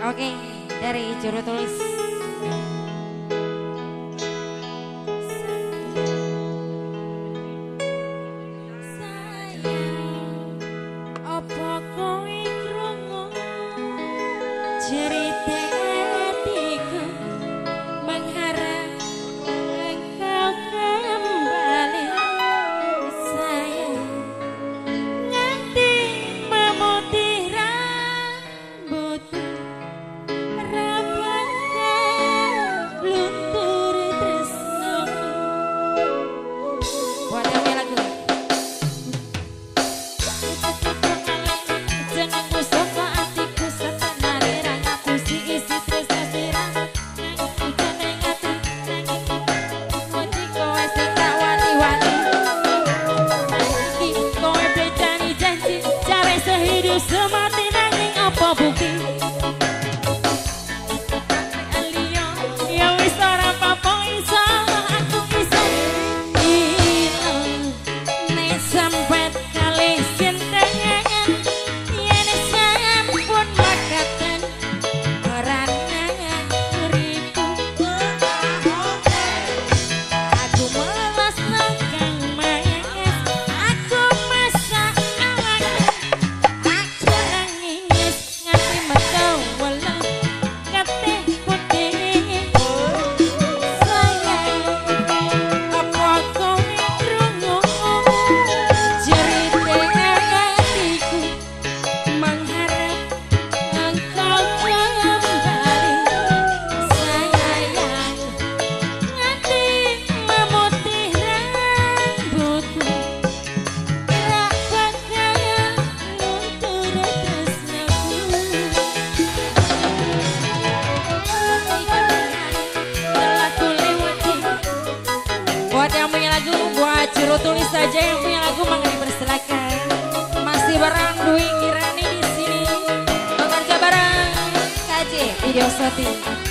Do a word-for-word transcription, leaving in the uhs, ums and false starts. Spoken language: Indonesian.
Oke, dari juru tulis. Sayang, opo kowe krungu cerita hatiku mengharap engkau kembali. Sayang, nganti memutih rambutku, semati nanging apa bukti Alio ya wis ora apa-apa iso aku iso ilang nek sampai kali sintengan yen sampun makatan ora nangan ribu aku malas nangkang mayas aku masak awak juru tulis saja yang punya lagu mangga dipersilakan. Masih bareng Dwi Kirani di sini. Bekerja bareng K J Video Shooting.